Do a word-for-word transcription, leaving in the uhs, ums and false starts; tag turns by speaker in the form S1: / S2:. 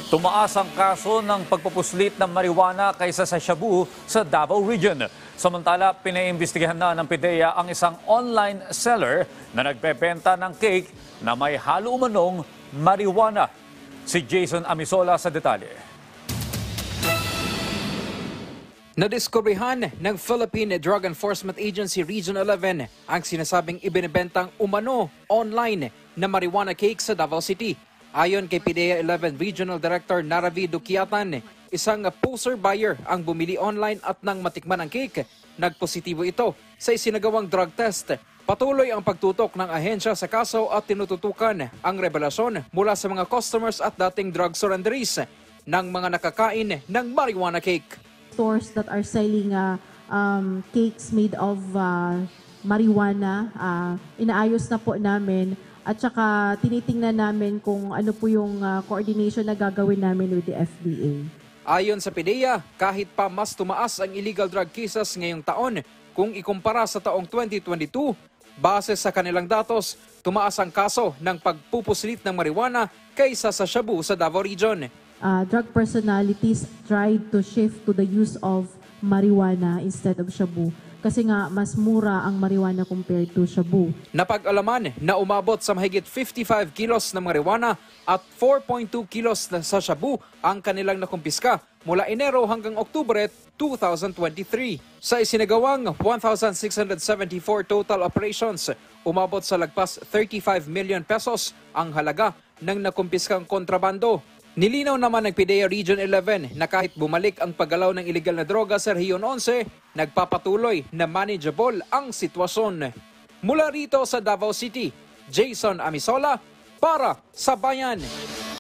S1: Tumaas ang kaso ng pagpupuslit ng marijuana kaysa sa shabu sa Davao Region. Samantala, pinaimbestigahan na ng PIDEA ang isang online seller na nagbebenta ng cake na may halo umanong marijuana. Si Jason Amisola sa detalye.
S2: Nadiskobrehan ng Philippine Drug Enforcement Agency Region eleven ang sinasabing ibinebentang umano online na marijuana cake sa Davao City. Ayon kay PIDEA eleven Regional Director Naravi Dukiatan, isang poser buyer ang bumili online at nang matikman ang cake, nagpositibo ito sa isinagawang drug test. Patuloy ang pagtutok ng ahensya sa kaso at tinututukan ang revelasyon mula sa mga customers at dating drug surrenderies ng mga nakakain ng marijuana cake.
S3: Stores that are selling uh, um, cakes made of uh, marijuana, uh, inaayos na po namin. At saka tinitingnan namin kung ano po yung uh, coordination na gagawin namin with the F D A.
S2: Ayon sa PIDEA, kahit pa mas tumaas ang illegal drug cases ngayong taon kung ikumpara sa taong twenty twenty-two, base sa kanilang datos, tumaas ang kaso ng pagpupuslit ng marijuana kaysa sa shabu sa Davao Region.
S3: Uh, drug personalities tried to shift to the use of marijuana instead of shabu. Kasi nga, mas mura ang marijuana compared to shabu.
S2: Napag-alaman na umabot sa mahigit fifty-five kilos ng marijuana at four point two kilos na sa shabu ang kanilang nakumpiska mula Enero hanggang Oktubre two thousand twenty-three. Sa isinagawang one thousand six hundred seventy-four total operations, umabot sa lagpas thirty-five million pesos ang halaga ng nakumpiskang kontrabando. Nilinaw naman ng PIDEA Region eleven na kahit bumalik ang paggalaw ng iligal na droga sa Rehiyon eleven, nagpapatuloy na manageable ang sitwasyon. Mula rito sa Davao City, Jason Amisola para sa Bayan.